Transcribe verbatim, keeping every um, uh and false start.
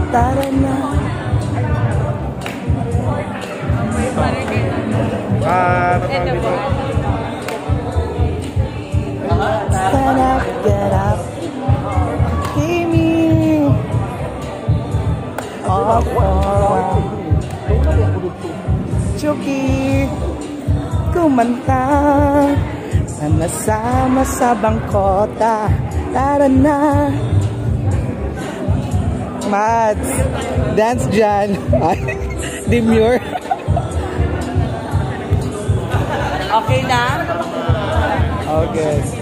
tara na. Ah, Ito po. Stand up, get up. Kimi. All for Chuki. Kumanta. Sama-sama sa Bangkota. Tara na. Mads, dance dyan. Demure. Okay na? Okay.